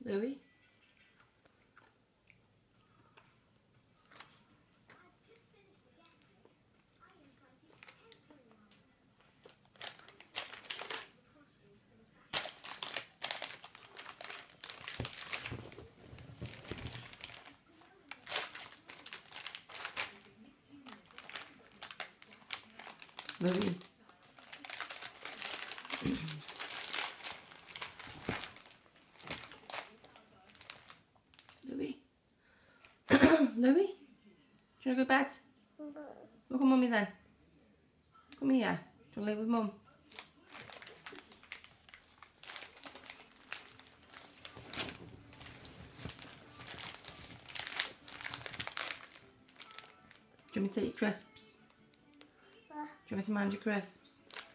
Louis? Louis? Louis? Louis? Do you want to go to bed? Look at Mummy then. Come here. Do you want to live with Mum? Do you want me to take your crisps? Do you want me to mind your crisps?